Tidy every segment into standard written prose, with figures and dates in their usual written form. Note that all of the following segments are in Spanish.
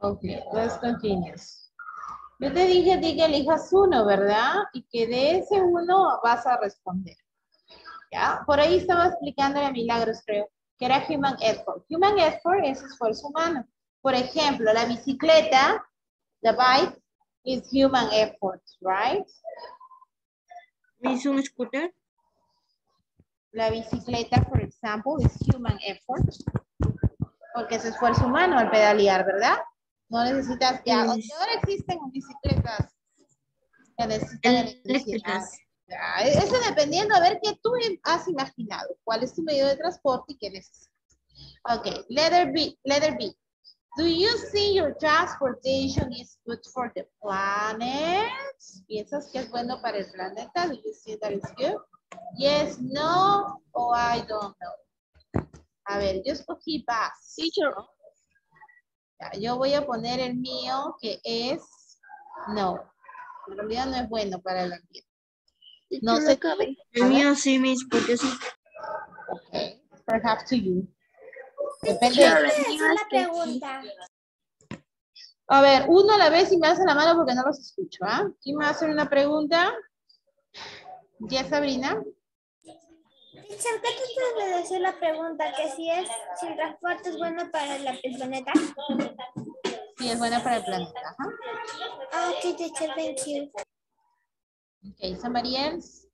Ok, let's continue. Yo te dije a ti que elijas uno, ¿verdad? Y que de ese uno vas a responder. ¿Ya? Por ahí estaba explicándole a Milagros, creo, que era human effort. Human effort es esfuerzo humano. Por ejemplo, la bicicleta, the bike, is human effort, right? ¿Es un scooter? La bicicleta, por ejemplo, is human effort. Porque es esfuerzo humano al pedalear, ¿verdad? No necesitas ya. Ahora existen bicicletas que necesitan electricidad. Eléctricas. Ya, eso dependiendo a ver qué tú has imaginado. ¿Cuál es tu medio de transporte y qué necesitas? Ok, letter B. Letter B. Do you see your transportation is good for the planet? ¿Piensas que es bueno para el planeta? Do you see that it's good? Yes, no, or I don't know. A ver, yo escogí bus. Teacher. Ya, yo voy a poner el mío que es no. En realidad no es bueno para el ambiente. No sé. El mío sí, mis, porque sí. Ok, perhaps to you. Depende. Teacher, ¿Puedes el mío decir es la que sí. pregunta? A ver, uno a la vez y me hace la mano porque no los escucho, ¿ah? ¿Quién me va a hacer una pregunta? ¿Ya, Sabrina? Teacher, ¿qué tú puedes decir la pregunta? Que si el transporte es bueno para el planeta. Sí, es buena para el planeta. Ajá. Ah, ok, teacher, thank you. Okay, somebody else?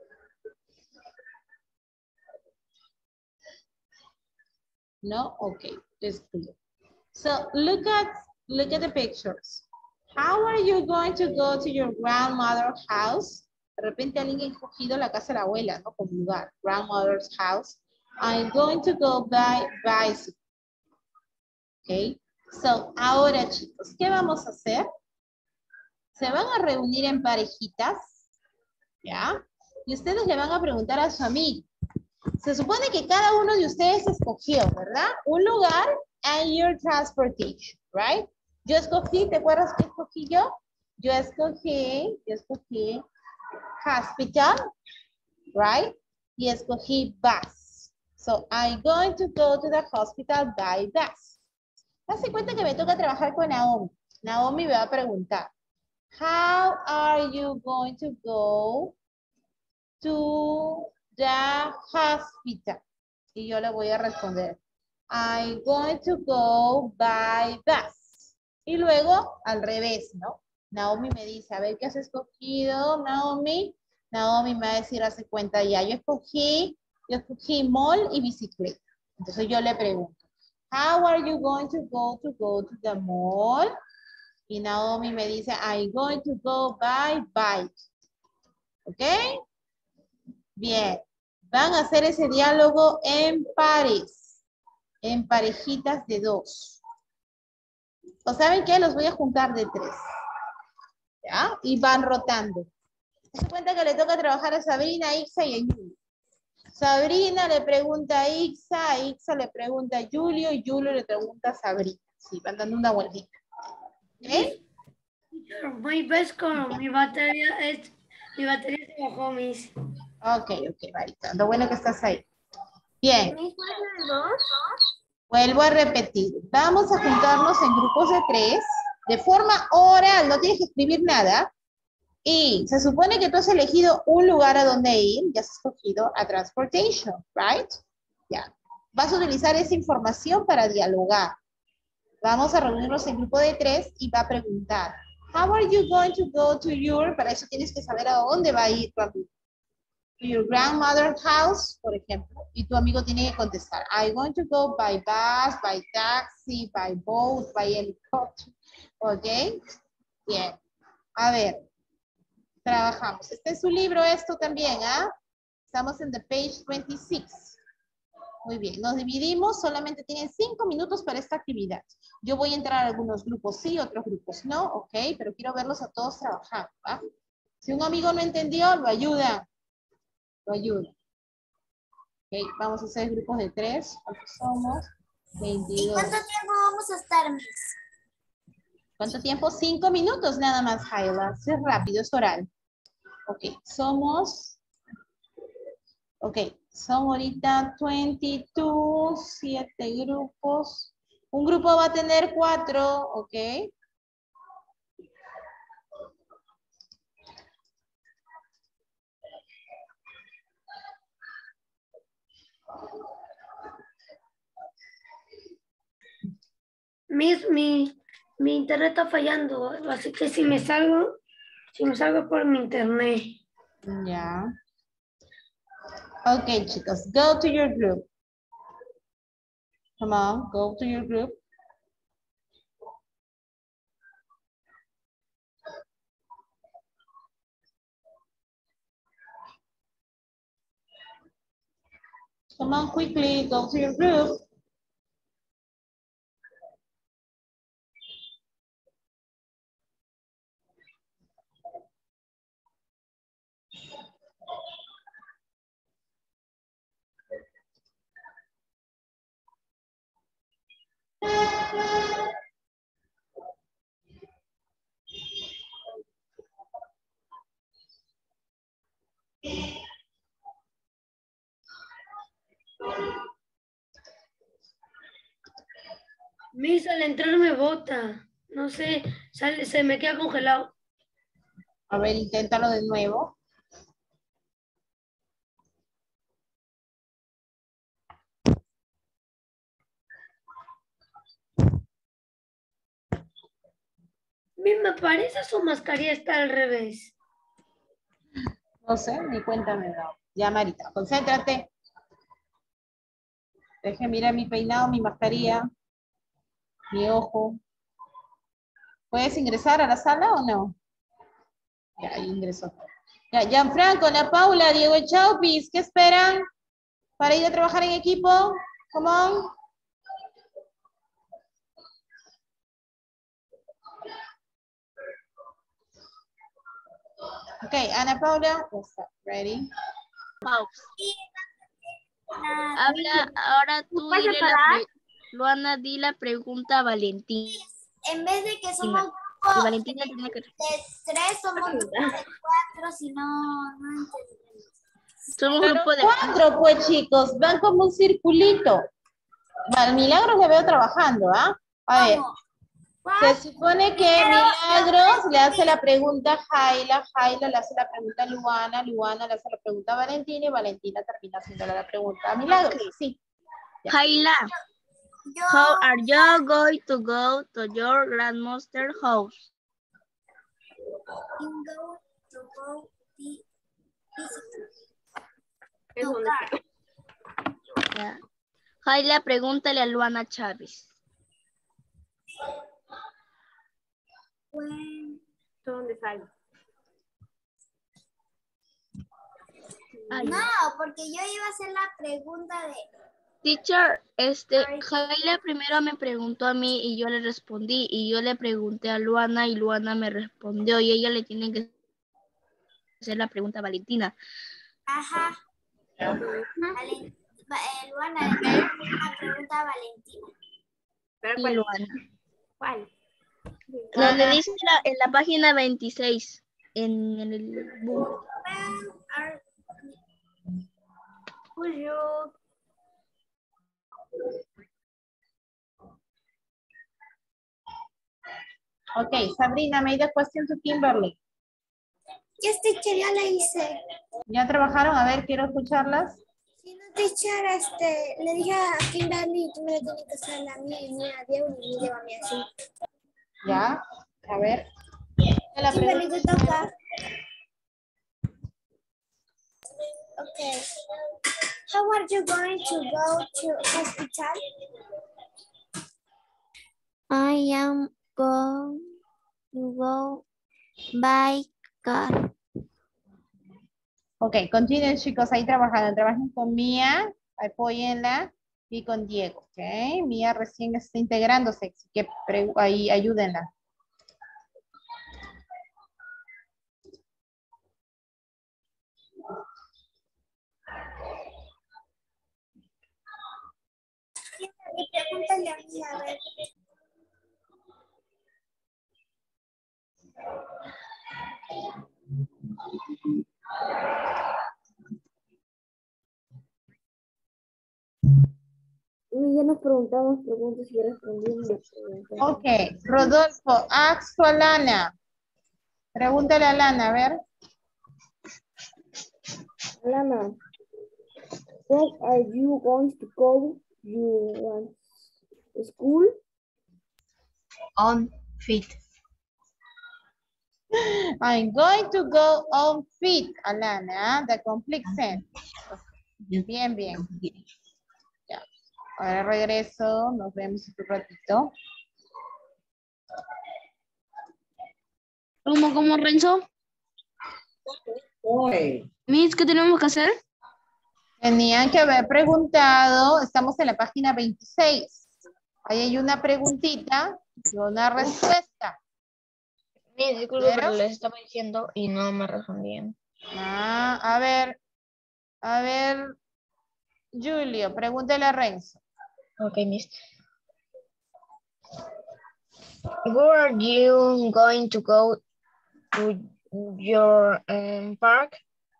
No? Okay, it's clear. So look at the pictures. How are you going to go to your grandmother's house? De repente alguien ha escogido la casa de la abuela, ¿no? Como lugar. Grandmother's house. I'm going to go by bicycle. Okay. So, ahora chicos, ¿qué vamos a hacer? Se van a reunir en parejitas, ¿ya? Y ustedes le van a preguntar a su amigo. Se supone que cada uno de ustedes escogió, ¿verdad? Un lugar and your transportation, right? Yo escogí, ¿te acuerdas qué escogí yo? Yo escogí hospital, right? Y escogí bus. So, I'm going to go to the hospital by bus. Hace cuenta que me toca trabajar con Naomi. Naomi me va a preguntar, how are you going to go to the hospital? Y yo le voy a responder, I'm going to go by bus. Y luego, al revés, ¿no? Naomi me dice, a ver, ¿qué has escogido, Naomi? Naomi me va a decir, hace cuenta ya, yo escogí mall y bicicleta. Entonces yo le pregunto, how are you going to go to the mall? Y Naomi me dice, I'm going to go by bike. ¿Ok? Bien. Van a hacer ese diálogo en pares. En parejitas de 2. ¿O saben qué? Los voy a juntar de 3. ¿Ya? Y van rotando. Se cuenta que le toca trabajar a Sabrina, Ixa y a Julio. Sabrina le pregunta a Ixa le pregunta a Julio y Julio le pregunta a Sabrina. Sí, van dando una vueltita. ¿Ok? Muy pesco, mi batería se bajó, mis. Ok, Marita. Lo bueno que estás ahí. Bien. Vuelvo a repetir. Vamos a juntarnos en grupos de 3, de forma oral, no tienes que escribir nada. Y se supone que tú has elegido un lugar a donde ir, ya has escogido a transportation, right? Ya. Vas a utilizar esa información para dialogar. Vamos a reunirnos en grupo de 3 y va a preguntar, how are you going to go to your, para eso tienes que saber a dónde va a ir tu amigo. To your grandmother's house, por ejemplo, y tu amigo tiene que contestar, I'm going to go by bus, by taxi, by boat, by helicopter. ¿Ok? Bien. A ver, trabajamos. Este es su libro, esto también, ¿ah? Estamos en the page 26. Muy bien, nos dividimos, solamente tienen 5 minutos para esta actividad. Yo voy a entrar a algunos grupos sí, otros grupos no, ok, pero quiero verlos a todos trabajando, ¿va? Si un amigo no entendió, lo ayuda. Lo ayuda. Ok, vamos a hacer grupos de 3, porque somos 22. ¿Y cuánto tiempo vamos a estar, Miss? ¿Cuánto tiempo? 5 minutos nada más, Jaila. Es rápido, es oral. Ok, somos... Ok, son ahorita 22, 7 grupos. Un grupo va a tener 4, ¿ok? Miss, mi internet está fallando, así que si me salgo por mi internet. Ya. Ok, chicos, go to your group. Come on, go to your group. Come on, quickly, go to your group. Miss, al entrar me bota. No sé, se me queda congelado. A ver, inténtalo de nuevo. Miss, me parece su mascarilla está al revés. No sé, ni cuenta me da. Ya, Marita, concéntrate. Deje mirar mi peinado, mi mascarilla, mi ojo. ¿Puedes ingresar a la sala o no? Ya, ahí ingresó. Ya, Gianfranco, Ana Paula, Diego Chaupis, ¿qué esperan para ir a trabajar en equipo? Come on. Ok, Ana Paula, ready. Habla, ahora tú dile Luana, di la pregunta a Valentín. En vez de que somos Y Valentina tiene que de 3, somos grupos de 4, si no entendemos. somos un Pero grupo de 4, pues chicos, van como un circulito. Milagros le veo trabajando, ¿ah? A ver. Se supone que Milagros le hace la pregunta a Jaila, Jaila le hace la pregunta a Luana, Luana le hace la pregunta a Valentina y Valentina termina haciéndole la pregunta a Milagros. Sí. Jaila, how are you going to go to your grandmaster's house? Yeah. Jaila, pregúntale a Luana Chávez. ¿Dónde sale? Ay, No, porque yo iba a hacer la pregunta de... Teacher, Jaila primero me preguntó a mí y yo le respondí y yo le pregunté a Luana y Luana me respondió y ella le tiene que hacer la pregunta a Valentina. Ajá. Luana, una pregunta a Valentina. Y Luana. ¿Cuál? Donde dice en la página 26, en el book. Ok, Sabrina, made a question to Kimberly. Yes, teacher, ya la hice. ¿Ya trabajaron? A ver, quiero escucharlas. Sí, no, teacher, le dije a Kimberly, tú me la tienes que hacer a mí, ni a Diego, ni a mí así. Ya, a ver. Kimberly, te toca. Okay. How are you going to go to hospital? I am going to go by car. Ok, continúen chicos ahí trabajando. Trabajen con Mía, apóyenla, y con Diego, ok. Mía recién está integrándose, así que ahí ayúdenla. Y pregúntale a mí, a ver. Ya nos preguntamos preguntas y respondimos las preguntas. Ok, Rodolfo, ask to Alana. Pregúntale a Alana, a ver. Alana, when are you going to go? You want school? On feet. I'm going to go on feet, Alana, the complete sentence. Bien, bien. Ya. Ahora regreso, nos vemos un ratito. ¿Cómo, Renzo? Miss, ¿qué tenemos que hacer? Tenían que haber preguntado, estamos en la página 26. Ahí hay una preguntita y una respuesta. Miss, disculpe, ¿Vieron? pero les estaba diciendo y no me respondían. Ah, a ver, Julio, pregúntale a Renzo. Ok, Miss. Where are you going to go to your park?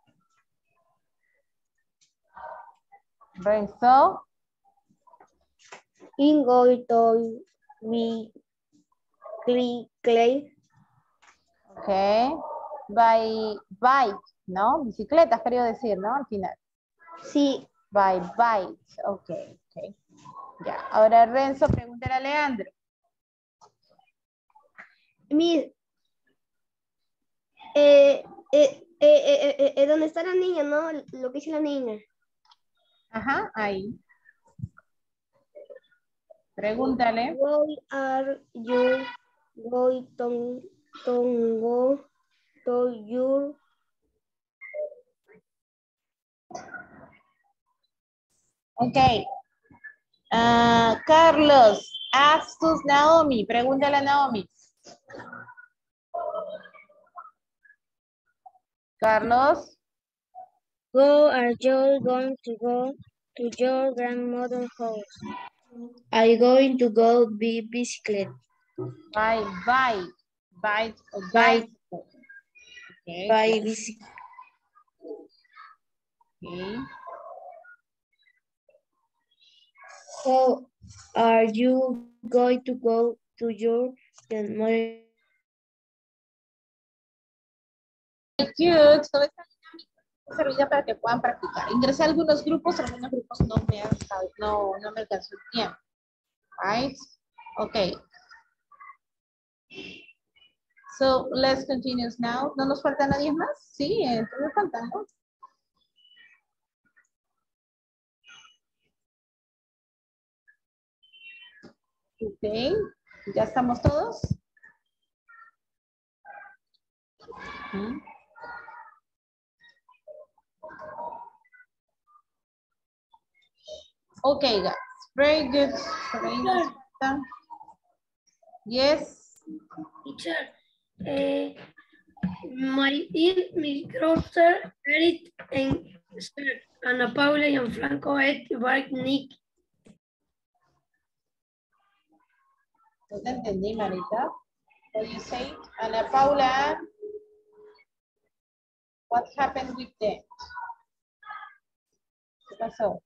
Renzo, I'm going to be clay. ok. By bike, ¿no? Bicicletas, quería decir, ¿no? Al final. Sí, By bike, ok, ok. Ya, ahora Renzo, pregúntale a Leandro. Miss, ¿dónde está la niña, no? Lo que dice la niña. Ajá, ahí. Pregúntale. Why are you going to go to your Ok. Carlos, ask to Naomi. Pregúntale a Naomi. Carlos. Go are you going to go to your grandmother's house? I'm going to go be bicycle. By bike. Bike or Bike. bicycle. Okay. By bicycle. Okay. How are you going to go to your grandmother? Cute. Toda esta dinámica servida para que puedan practicar. Ingresé a algunos grupos no me alcanzó el tiempo. Right? Okay. So, let's continue now. ¿No nos falta nadie más? Sí, estoy faltando. Ok. ¿Ya estamos todos? Okay, guys. Very good. Yes. Teacher, my daughter, Eric, and Ana Paula y Franco, Nick. No te entendí, Marita. What you say? Ana Paula. What happened with them? ¿Qué pasó?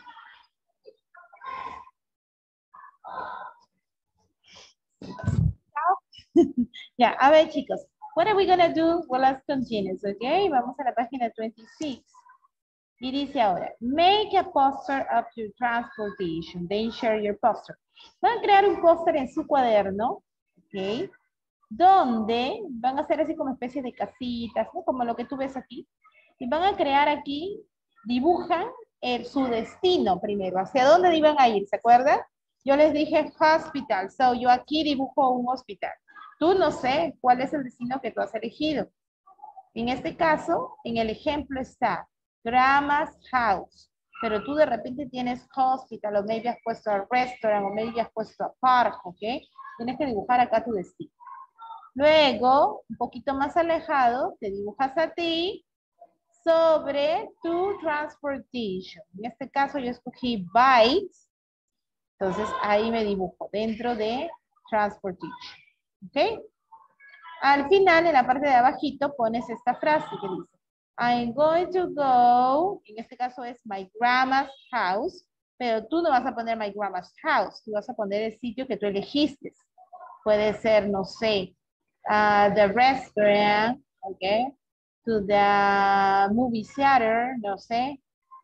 Ya, a ver, chicos. What are we gonna do? Well, let's continue, okay? Vamos a la página 26. Y dice ahora, make a poster of your transportation. Then share your poster. Van a crear un póster en su cuaderno, ¿ok? Donde van a hacer así como especies de casitas, ¿no? Como lo que tú ves aquí. Y van a crear aquí, dibujan su destino primero. ¿Hacia dónde iban a ir? ¿Se acuerdan? Yo les dije hospital. So, yo aquí dibujo un hospital. Tú no sé cuál es el destino que tú has elegido. En este caso, en el ejemplo está Grandma's house, pero tú de repente tienes hospital, o maybe has puesto a restaurant, o maybe has puesto a park, ¿ok? Tienes que dibujar acá tu destino. Luego, un poquito más alejado, te dibujas a ti sobre tu transportation. En este caso yo escogí bikes, entonces ahí me dibujo dentro de transportation, ¿ok? Al final, en la parte de abajito, pones esta frase que dice, I'm going to go, en este caso es my grandma's house, Pero tú no vas a poner my grandma's house, tú vas a poner el sitio que tú elegiste. Puede ser, no sé, the restaurant, okay, to the movie theater, no sé.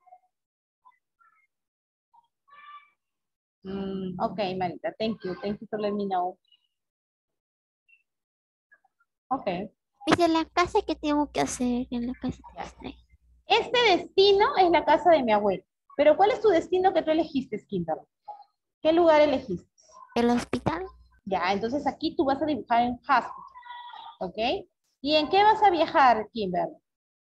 Okay, Marita, thank you for letting me know. Okay. Dice la casa que tengo que hacer en la casa. Este destino es la casa de mi abuelo. Pero ¿cuál es tu destino que tú elegiste, Kimberly? ¿Qué lugar elegiste? El hospital. Ya, entonces aquí tú vas a dibujar en hospital. ¿Ok? ¿Y en qué vas a viajar, Kimberly?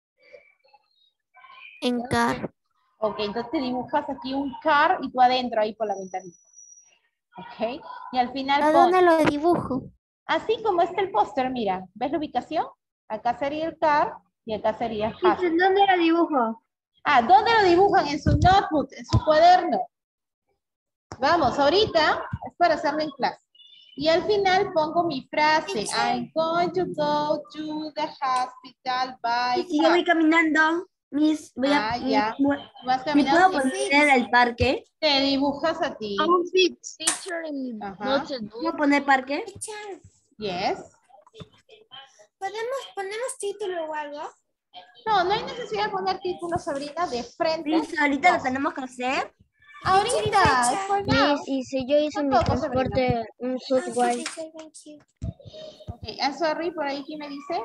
En car. Ok, entonces te dibujas aquí un car y tú adentro ahí por la ventanita. ¿Ok? Y al final ¿A dónde lo dibujo? Así como está el póster, mira. ¿Ves la ubicación? Acá sería el car y acá sería el hospital. ¿Dónde lo dibujo? Ah, ¿dónde lo dibujan? En su notebook, en su cuaderno. Vamos, ahorita es para hacerlo en clase. Y al final pongo mi frase. I'm going to go to the hospital by Si yo voy caminando, Miss, voy a... ya. Vas ¿Me caminando puedo y poner en el parque? te dibujas a ti. Outfit, teacher, Ajá. no se ¿Puedo poner parque? Yes. ¿Ponemos título o algo? No, no hay necesidad de poner títulos, Sabrina, de frente. Miss, ahorita lo tenemos que hacer. Ahorita, es for now. Miss, y si yo hice mi Tampoco, transporte, un Subway. Ok, I'm sorry, por ahí, ¿quién me dice?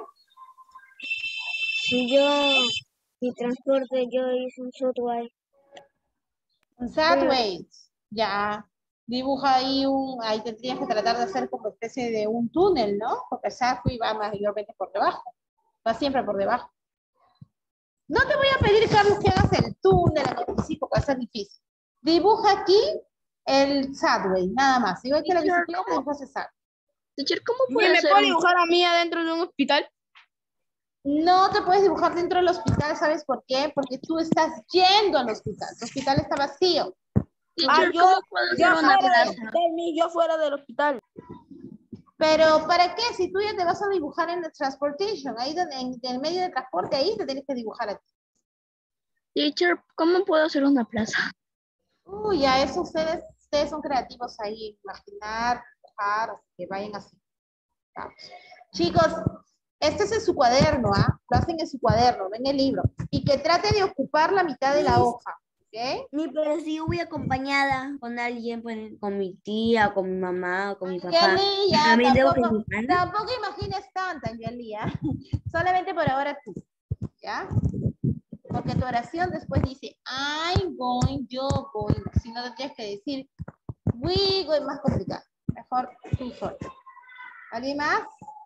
Si yo, mi transporte, yo hice un Subway. Un Sideways. Ya. Dibuja ahí ahí tendrías que tratar de hacer como especie de un túnel, ¿no? Porque el Subway va mayormente por debajo. Va siempre por debajo. No te voy a pedir, Carlos, que hagas el túnel en el porque va a ser difícil. Dibuja aquí el Subway, nada más. Igual que la bicicleta, dibujas el Subway. Teacher, ¿cómo puede ¿Me hacer puedo un... dibujar a mí adentro de un hospital? No te puedes dibujar dentro del hospital, ¿sabes por qué? Porque tú estás yendo al hospital. El hospital está vacío. Teacher, ¿cómo puedo hacer una plaza? Yo fuera del hospital. Pero, ¿para qué? Si tú ya te vas a dibujar en el transportation, ahí en el medio de transporte, ahí te tienes que dibujar aquí. Teacher, ¿cómo puedo hacer una plaza? Uy, ya eso ustedes son creativos ahí, imaginar, dibujar, así que vayan así. Vamos. Chicos, este es en su cuaderno, ¿ah? Lo hacen en su cuaderno, ven el libro. Y que trate de ocupar la mitad de la hoja, ¿ok? Ni, pero si yo voy acompañada con alguien, pues, con mi tía, con mi mamá, con mi papá. Angelía, También debo que dibujar. tampoco imagines tanto, Angelía. Solamente por ahora tú, ¿ya? Porque tu oración después dice, I'm going, yo voy. Si no, tienes que decir, we go, es más complicado. Mejor tú solo. ¿Alguien más?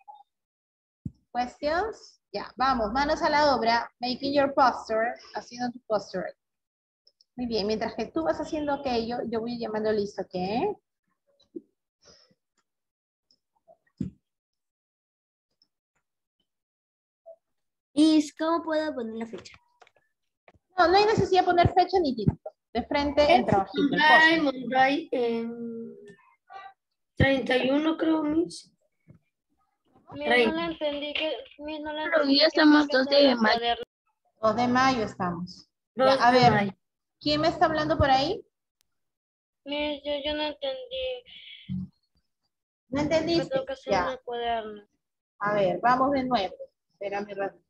¿Questions? Ya, vamos, manos a la obra. Making your poster, haciendo tu poster. Muy bien, mientras que tú vas haciendo aquello, yo voy llamando listo, ¿ok? ¿Y cómo puedo poner la fecha? No, no hay necesidad de poner fecha ni título. De frente el trabajito. El Monday en 31, creo, Miss. No la entendí. Pero ya estamos 2 de mayo. 2 de mayo estamos. Ya, a ver, ¿quién me está hablando por ahí? Yo no entendí. ¿No entendiste? Tengo que hacer Ya. un cuaderno. A ver, vamos de nuevo. Espérame un ratito.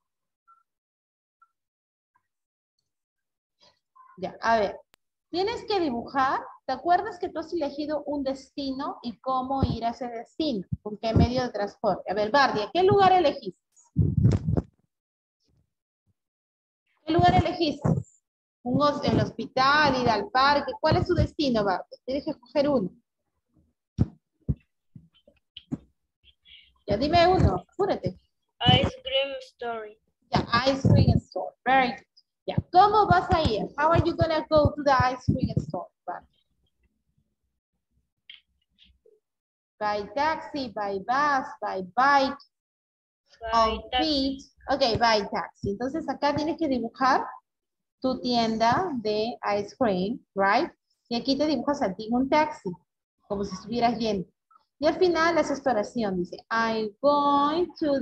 Ya, a ver. Tienes que dibujar. ¿Te acuerdas que tú has elegido un destino y cómo ir a ese destino? ¿Con qué medio de transporte? A ver, Bardia, ¿qué lugar elegiste? ¿Qué lugar elegiste? El hospital, ir al parque. ¿Cuál es tu destino, Bardia? Tienes que escoger uno. Ya, dime uno. Apúrate. Ice cream story. Ya, ice cream store. Very good. Ya, ¿cómo vas a ir? How are you gonna go to the ice cream store? By taxi, by bus, by bike, on feet. Ok, by taxi. Entonces acá tienes que dibujar tu tienda de ice cream, right? Y aquí te dibujas a ti un taxi, como si estuvieras yendo. Y al final haces tu oración. Dice, I'm going to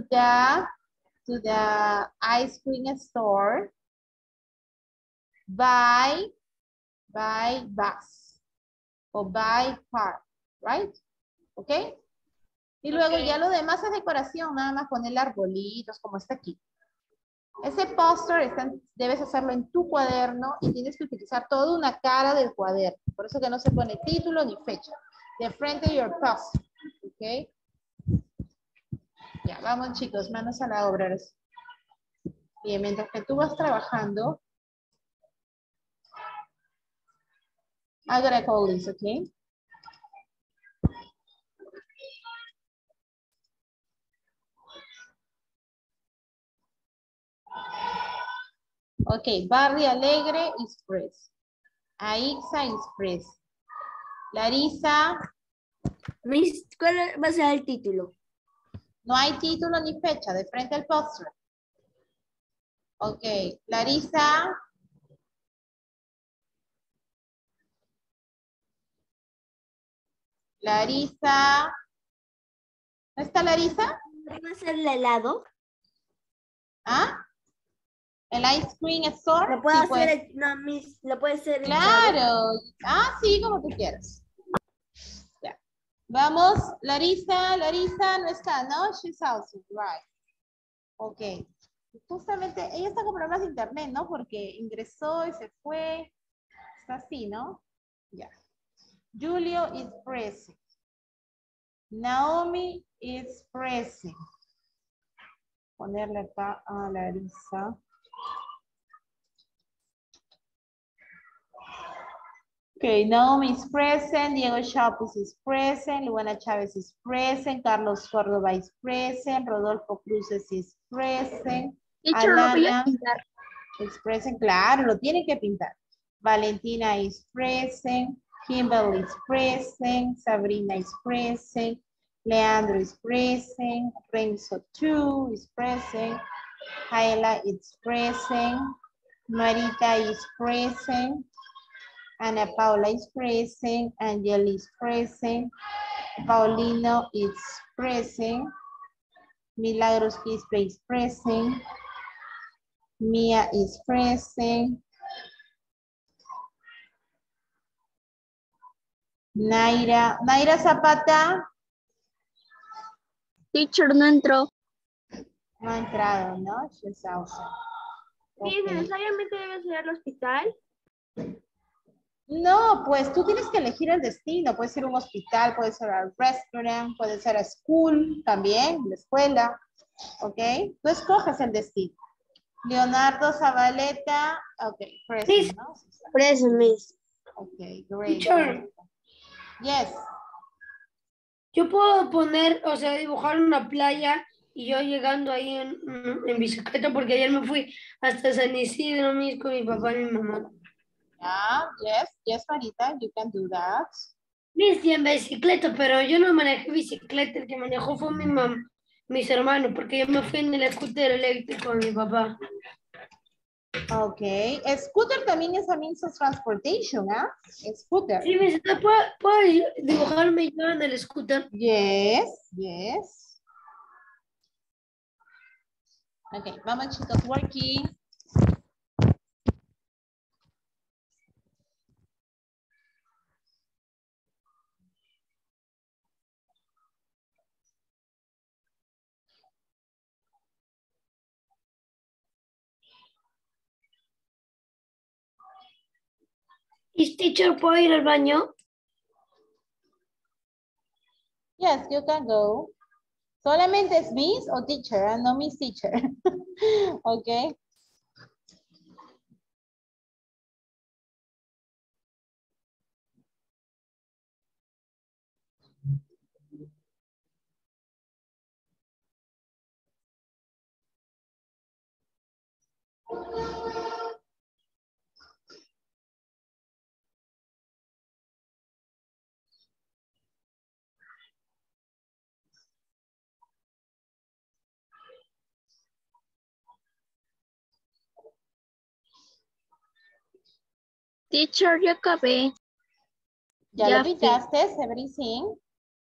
the ice cream store by by bus o by car, right? ¿Ok? Y luego ya lo demás es decoración, nada más poner arbolitos como está aquí. Ese póster debes hacerlo en tu cuaderno y tienes que utilizar toda una cara del cuaderno. Por eso que no se pone título ni fecha. De frente de your póster. ¿Ok? Ya, vamos chicos, manos a la obra. Bien, mientras que tú vas trabajando, I'm gonna call this, ¿ok? Ok, Barry Alegre Express. Aixa Express. Larisa, Miss, ¿cuál va a ser el título? no hay título ni fecha, de frente al póster. Ok, Larisa. Larisa. ¿No está Larisa? ¿Va a ser el helado? ¿Ah? ¿El ice cream store? ¿Lo puedo Sí, hacer? pues. No, Miss, ¿lo puede hacer? Claro. Ah, sí, como tú quieras. Ya. Vamos, Larisa no está, ¿no? She's out, right. Ok. Justamente, ella está con problemas de internet, ¿no? Porque ingresó y se fue. Está así, ¿no? Ya. Julio is present. Naomi is present. Ponerle acá a Larisa. Okay, Naomi is present, Diego Chapuz is present, Luana Chávez is present, Carlos Córdoba is present, Rodolfo Cruces is present, Teacher, ¿lo voy a Alana pintar? is present, claro, lo tienen que pintar. Valentina is present, Kimberly is present, Sabrina is present, Leandro is present, Renzo too is present, Jaela is present, Marita is present, Ana Paula is present, Angel is present, Paulino is present, Milagros Quispe is present, Mia is present, Naira Zapata, Teacher, no entró. no ha entrado, ¿no? She's outside. Sí, Okay. necesariamente debe ser el hospital. No, pues tú tienes que elegir el destino. Puede ser un hospital, puede ser un restaurant, puede ser a school también, la escuela. ¿Ok? Tú escoges el destino. Leonardo Zabaleta. Ok, present, ¿no? Present, Miss. Ok, great. Teacher. Yes. Yo puedo poner, o sea, dibujar una playa y yo llegando ahí en bicicleta porque ayer me fui hasta San Isidro, Miss, con mi papá y mi mamá. Yes, Marita, you can do that. Miss, y en bicicleta, pero yo no manejé bicicleta, el que manejó fue mi mamá, mis hermanos, porque yo me fui en el scooter eléctrico con mi papá. Ok. Scooter también es a means of transportation, ¿ah? Scooter. Sí, Miss, ¿puedo dibujarme yo en el scooter? Yes. Ok, vamos chicos, working. ¿Y teacher, puedo ir al baño? Yes, you can go. Solamente es Miss o teacher, no Miss teacher. Ok. Teacher, ya acabé. ¿Ya Ya lo fui. pintaste, everything?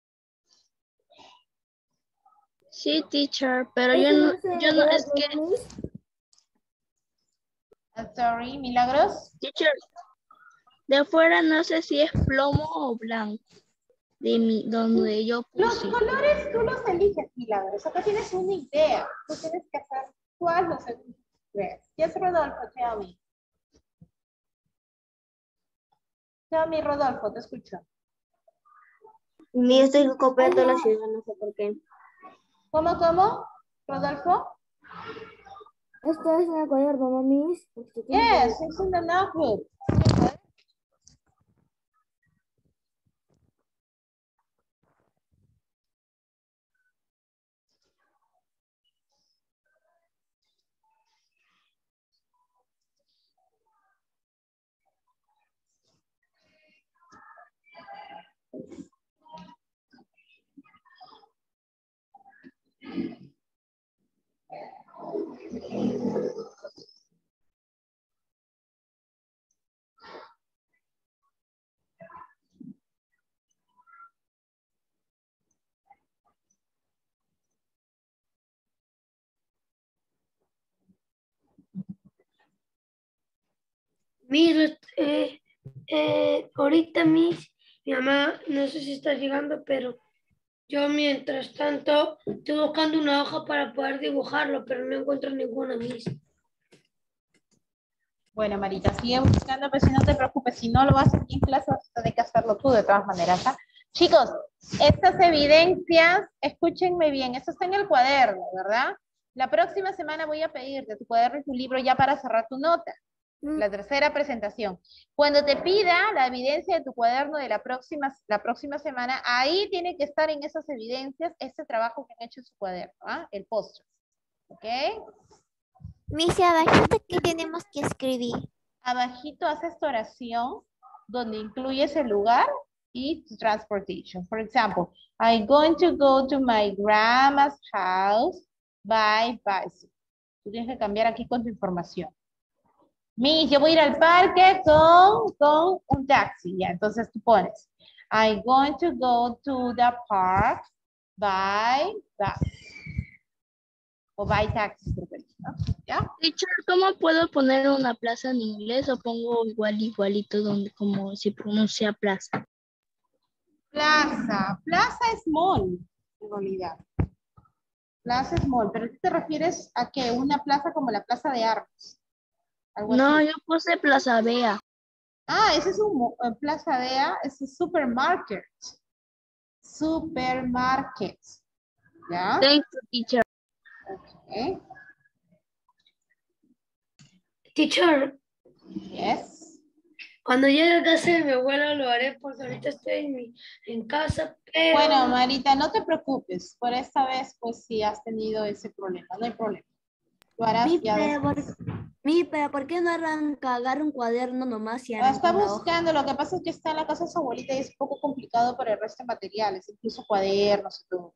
Sí, teacher, pero yo no, es que, I'm sorry, Milagros. teacher, De fuera no sé si es plomo o blanco. Donde yo Los puse. colores tú los eliges, Milagros. Acá tienes una idea. Tú tienes que hacer cuál no sé. ¿Quién es Rodolfo? Tell me. Tell me, Rodolfo, te escucho. Yo estoy copiando la ciudad, no sé por qué. ¿Cómo, Rodolfo? Esto es en el cuaderno, mami. Yes, it's in the notebook. Miss, ahorita mi mamá, no sé si está llegando, pero yo mientras tanto estoy buscando una hoja para poder dibujarlo, pero no encuentro ninguna, Miss. Bueno, Marita, sigue buscando, pero si no te preocupes, si no lo haces aquí en clase, vas a tener que hacerlo tú de todas maneras. ¿Ah? Chicos, estas evidencias, escúchenme bien, esto está en el cuaderno, ¿verdad? La próxima semana voy a pedirte tu cuaderno y tu libro ya para cerrar tu nota. La tercera presentación. Cuando te pida la evidencia de tu cuaderno de la próxima semana, ahí tiene que estar en esas evidencias este trabajo que han hecho en su cuaderno, ¿ah? El postre. ¿Ok? Miss, abajito, ¿qué tenemos que escribir? Abajito haces tu oración donde incluyes el lugar y tu transportation. For example, I'm going to go to my grandma's house by bicycle. Tú tienes que cambiar aquí con tu información. Miss, yo voy a ir al parque con un taxi. Ya, entonces tú pones, I'm going to go to the park by bus. O by taxi, ¿no? ¿Ya? Teacher, ¿cómo puedo poner una plaza en inglés o pongo igualito donde como si pronuncia plaza? Plaza es mall, en realidad. Plaza es mall, pero ¿tú te refieres a que una plaza como la Plaza de Armas? Algo No, así. yo puse Plaza Vea. Ah, ese es un Plaza Vea, es un supermarket. Supermarket. ¿Ya? Thank you, teacher. Ok. Teacher, Yes. cuando llegue a casa de mi abuela lo haré porque ahorita estoy en casa, pero... Bueno, Marita, no te preocupes. Por esta vez, pues sí has tenido ese problema. No hay problema. Lo harás ya después. Pero ¿por qué no agarra un cuaderno nomás y La está arranca una hoja? buscando, lo que pasa es que está en la casa de su abuelita y es un poco complicado por el resto de materiales, incluso cuadernos y todo.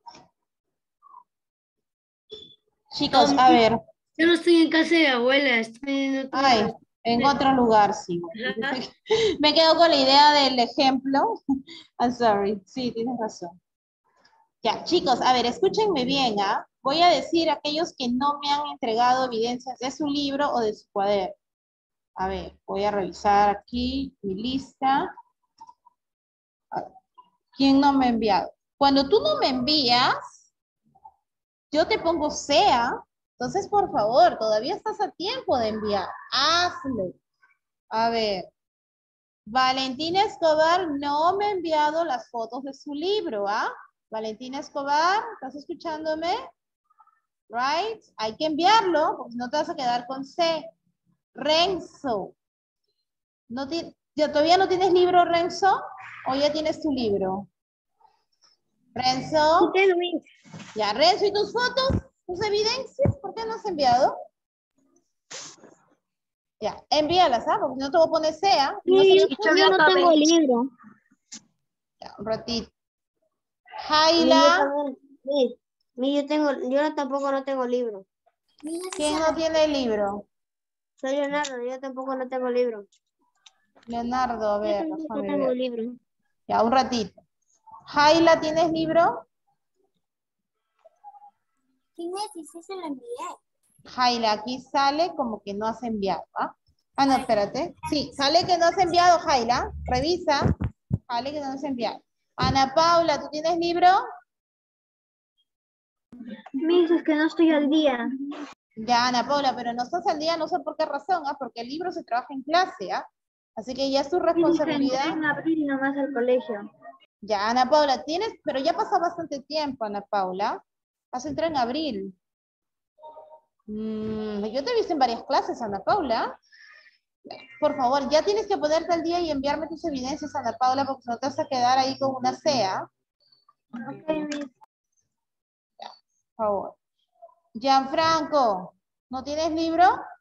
Chicos, No, a ver. yo no estoy en casa de mi abuela, estoy en otro Ay, en otro lugar, sí. Ajá. Me quedo con la idea del ejemplo. I'm sorry, sí, tienes razón. Ya, chicos, a ver, escúchenme bien, ¿ah? Voy a decir a aquellos que no me han entregado evidencias de su libro o de su cuaderno. A ver, voy a revisar aquí mi lista. A ver, ¿quién no me ha enviado? Cuando tú no me envías, yo te pongo sea. Entonces, por favor, todavía estás a tiempo de enviar. Hazlo. A ver. Valentina Escobar no me ha enviado las fotos de su libro, ¿ah? Valentina Escobar, ¿estás escuchándome? Right? Hay que enviarlo, porque si no te vas a quedar con C. Renzo. ¿Todavía no tienes libro, Renzo? ¿O ya tienes tu libro? Renzo. Ya, Renzo, ¿y tus fotos? ¿Tus evidencias? ¿Por qué no has enviado? Ya, envíalas, ¿ah? Porque si no te voy a poner C, ¿ah? No sería Yo no tengo libro. Ya, un ratito. Jaila. Yo tampoco no tengo libro. ¿Quién no tiene libro? Soy Leonardo, yo tampoco no tengo libro. Leonardo, a ver, Yo déjame tengo ver. libro. Ya, un ratito. Jaila, ¿tienes libro? Sí, sí se lo envié. Jaila, aquí sale como que no has enviado, ¿ah? Ah, no, espérate. Sí, sale que no has enviado, Jaila. Revisa. Sale que no has enviado. Ana Paula, ¿tú tienes libro? Miss, es que no estoy al día. Ya, Ana Paula, pero no estás al día, no sé por qué razón, ¿ah? Porque el libro se trabaja en clase, ¿ah? Así que ya es tu responsabilidad. En abril nomás al colegio. Ya, Ana Paula, tienes, pero ya pasó bastante tiempo, Ana Paula. Vas a entrar en abril. Yo te he visto en varias clases, Ana Paula. Por favor, ya tienes que ponerte al día y enviarme tus evidencias, Ana Paula, porque no te vas a quedar ahí con una CEA. Ok, Miss. Por favor. Gianfranco, ¿no tienes libro?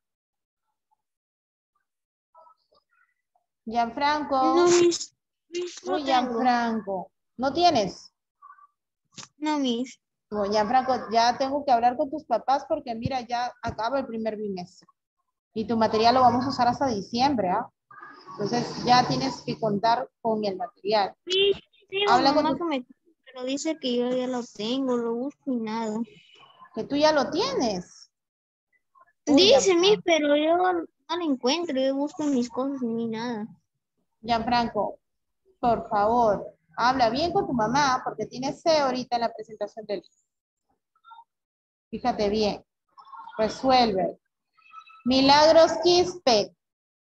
Gianfranco. No, Miss. No Uy, tengo. Gianfranco. ¿No tienes? No, Miss. Bueno, Gianfranco, ya tengo que hablar con tus papás porque mira, ya acaba el primer bimestre. Y tu material lo vamos a usar hasta diciembre, ¿ah? Entonces ya tienes que contar con el material. Sí, Habla con mamá tu- pero dice que yo ya lo tengo, lo busco y nada. Que tú ya lo tienes. Uy, Dice, Miss, Gianfranco. pero yo no lo encuentro, yo busco mis cosas y ni nada. Gianfranco, por favor, habla bien con tu mamá porque tienes C ahorita en la presentación del libro. Fíjate bien. Resuelve. Milagros Quispe.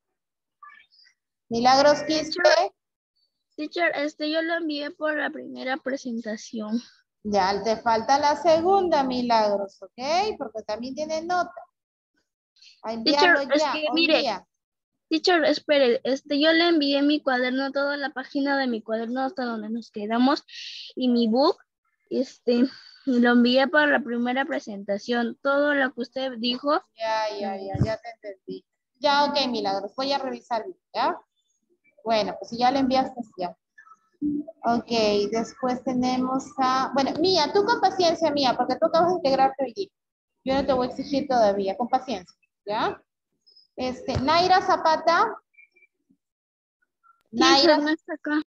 Milagros Quispe. Teacher, yo lo envié por la primera presentación. Ya te falta la segunda, Milagros, ¿ok? Porque también tiene nota. A enviarlo Teacher, es ya, que hoy mire, día. teacher, espere, yo le envié mi cuaderno, toda la página de mi cuaderno hasta donde nos quedamos y mi book, y lo envié para la primera presentación. Todo lo que usted dijo. Ya te entendí. Ya, ok, Milagros, voy a revisar, ¿ya? Bueno, pues si ya le enviaste, ya. Ok, después tenemos a... Bueno, Mía, tú con paciencia, Mía, porque tú acabas de integrarte hoy día. Yo no te voy a exigir todavía, con paciencia, ¿ya? Naira Zapata. Teacher, Naira, no está acá.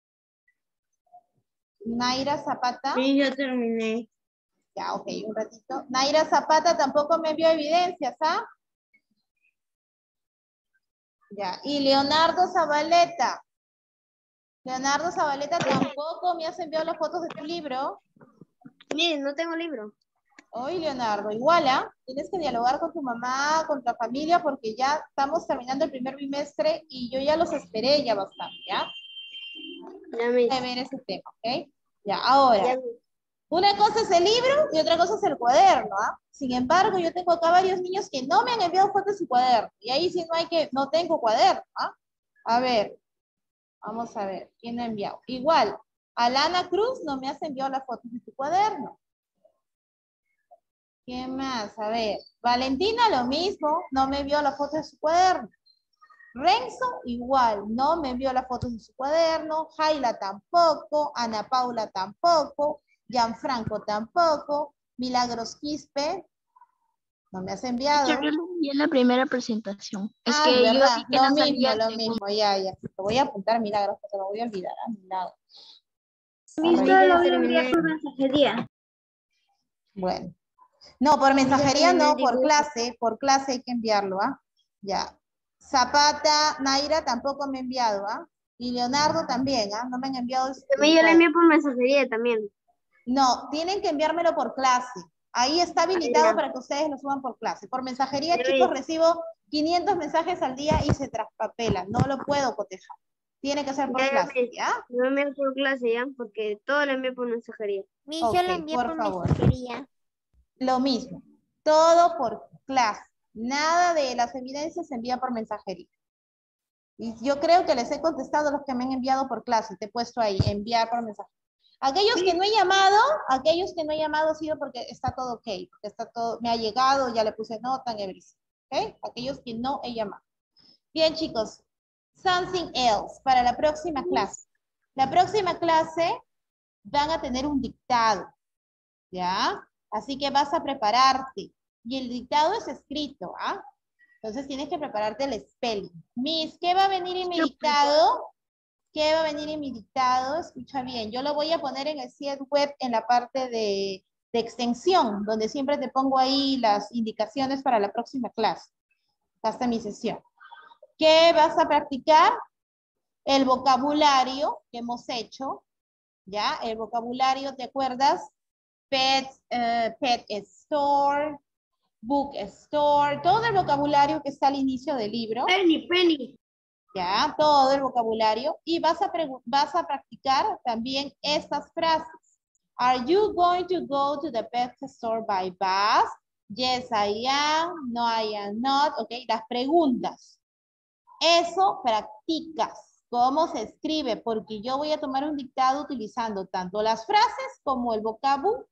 Naira Zapata. Sí, ya terminé. Ya, ok, un ratito. Naira Zapata tampoco me envió evidencias, ¿ah? Ya, y Leonardo Zabaleta. Leonardo Zabaleta tampoco me has enviado las fotos de tu libro. Miren, no tengo libro. Hoy, Leonardo, igual, ¿ah? Tienes que dialogar con tu mamá, con tu familia, porque ya estamos terminando el primer bimestre y yo ya los esperé ya bastante, ¿ya? Ya, Miss. Voy a ver ese tema, ¿ok? Ya, ahora, Ya, una cosa es el libro y otra cosa es el cuaderno, ¿ah? Sin embargo, yo tengo acá varios niños que no me han enviado fotos de su cuaderno. Y ahí sí no tengo cuaderno, ¿ah? A ver, vamos a ver, ¿quién me ha enviado? Igual, Alana Cruz no me has enviado las fotos de su cuaderno. ¿Quién más? A ver, Valentina lo mismo, no me envió la foto de su cuaderno. Renzo igual, no me envió la foto de su cuaderno. Jaila tampoco, Ana Paula tampoco, Gianfranco tampoco, Milagros Quispe, no me has enviado. Teacher, yo lo envié en la primera presentación. Es Ah, que yo verdad, vi que no salía lo el mismo, ya. Lo voy a apuntar Milagros, porque lo voy a olvidar, Milagros. Miss, A yo ver, lo voy a enviar por mensajería. bueno. No, por mensajería terminé no, el dibujo. por clase hay que enviarlo, ¿ah? Ya. Zapata, Naira tampoco me ha enviado, ¿ah? Y Leonardo también, ¿ah? No me han enviado. También yo lo envié por mensajería también. No, tienen que enviármelo por clase. Ahí está habilitado ya. para que ustedes lo suban por clase. Por mensajería, Ya chicos, vi. recibo 500 mensajes al día y se traspapelan. No lo puedo cotejar. Tiene que ser por Ya, clase, Miss. ¿ya? Lo envié por clase ya, porque todo lo envié por mensajería. Miss, yo lo envié por mensajería. Lo mismo. Todo por clase. Nada de las evidencias se envía por mensajería. Y yo creo que les he contestado a los que me han enviado por clase. Te he puesto ahí, enviar por mensaje. Aquellos que no he llamado ha sido porque está todo ok. Porque está todo, me ha llegado, ya le puse nota en everything. ¿Ok? Aquellos que no he llamado. Bien, chicos. Something else para la próxima clase. La próxima clase van a tener un dictado. ¿Ya? Así que vas a prepararte. Y el dictado es escrito, ¿ah? Entonces tienes que prepararte el spelling. Miss, ¿qué va a venir en mi dictado? ¿Qué va a venir en mi dictado? Escucha bien, yo lo voy a poner en el sitio web en la parte de extensión, donde siempre te pongo ahí las indicaciones para la próxima clase. Hasta mi sesión. ¿Qué vas a practicar? El vocabulario que hemos hecho, ¿ya? El vocabulario, ¿te acuerdas? Pet store, book store, todo el vocabulario que está al inicio del libro. Penny. Ya, todo el vocabulario. Y vas a practicar también estas frases. Are you going to go to the pet store by bus? Yes, I am. No, I am not. Ok, las preguntas. Eso practicas. ¿Cómo se escribe? Porque yo voy a tomar un dictado utilizando tanto las frases como el vocabulario.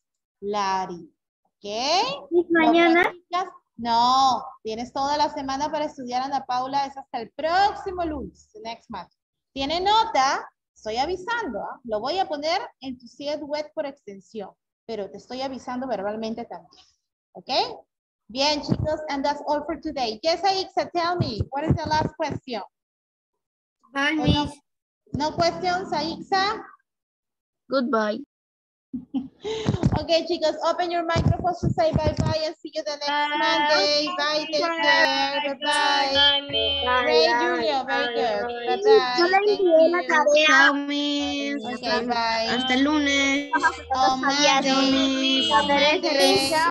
¿Ok? Mañana. No, tienes toda la semana para estudiar, Ana Paula, es hasta el próximo lunes, next month. ¿Tiene nota? Estoy avisando, ¿eh? Lo voy a poner en tu CED web por extensión, pero te estoy avisando verbalmente también, ¿ok? Bien, chicos, and that's all for today. Yes, Aixa, tell me, what is the last question? Bye, Miss. No questions, Aixa? Goodbye. Okay, chicos, open your microphones to say bye-bye and see you the next Monday. Bye, take care. Bye-bye. Great, Julio. Very good. Bye-bye. Thank you. Chao, Miss. Okay, bye. Hasta el lunes. On Monday. On Monday.